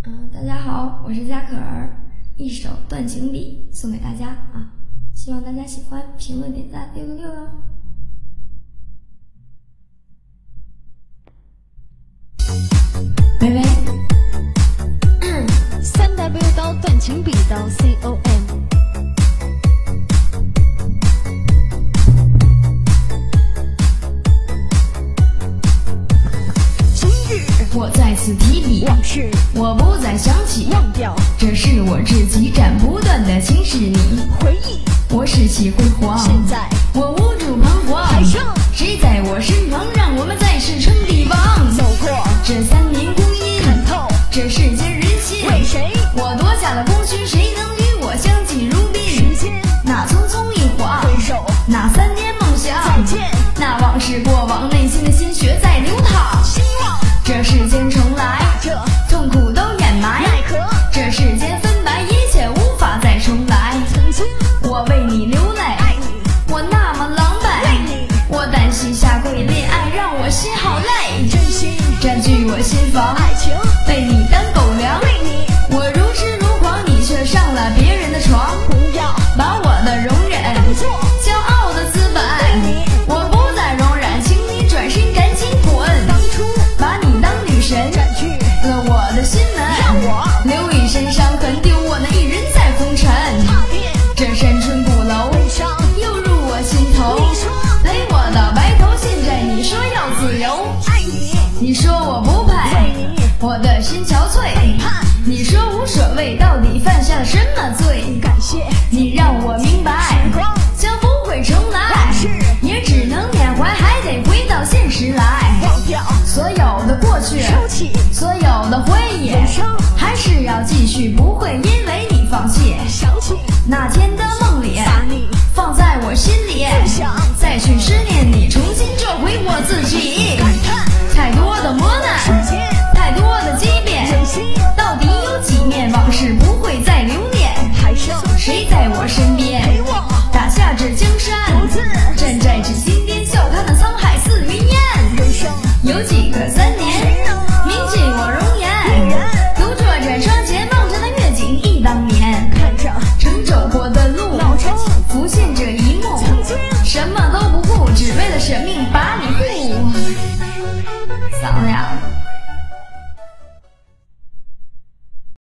大家好，我是佳可儿，一首《断情笔》送给大家啊，希望大家喜欢，评论点赞666哟。喂喂 3W 到断情笔到 COM。 我再次提笔， 往事我不再想起， 忘掉， 这是我志气斩不断的情是你。 回忆， 我士气辉煌， 现在我无助彷徨。 海上， 谁在我身旁，让我们再世称帝王？ 走过这3年光阴， 看透这世间人心。 为谁？ 我夺下了功勋，谁能与我相敬如宾？ 时间， 那匆匆一晃， 回首， 那3年梦想， 再见， 那往事过往，内心的鲜血在流淌。 希望这世间重来， 这痛苦都掩埋， 奈何这世间分白，一切无法再重来。 曾经我为你流泪， 爱你， 我那么狼狈， 为你我单膝下跪，恋爱让我心好累， 真心占据我心房， 爱情被你当狗粮， 为你我如痴如狂，你却上了别人的床， 不要把我的容忍当作骄傲的资本， 你我不再容忍，请你转身赶紧滚， 当初把你当女神占据了我的心门， 让我留一身伤痕，丢我那一人在风尘， 踏遍这山川古楼悲伤， 又入我心头， 你说陪我到白头，现在你说要自由， 爱你， 你说我不配， 为你我的心憔悴， 背叛， 你说无所谓，到底犯下了什么罪？ 感谢你让我明白， 时光将不会重来往事， 也只能缅怀，还得回到现实来。 忘掉所有的过去， 收起所有的回忆， 人生还是要继续，不会因为你放弃。 想起那天的梦里， 把你放在我心里， 不想再去思念你，重新找回我自己。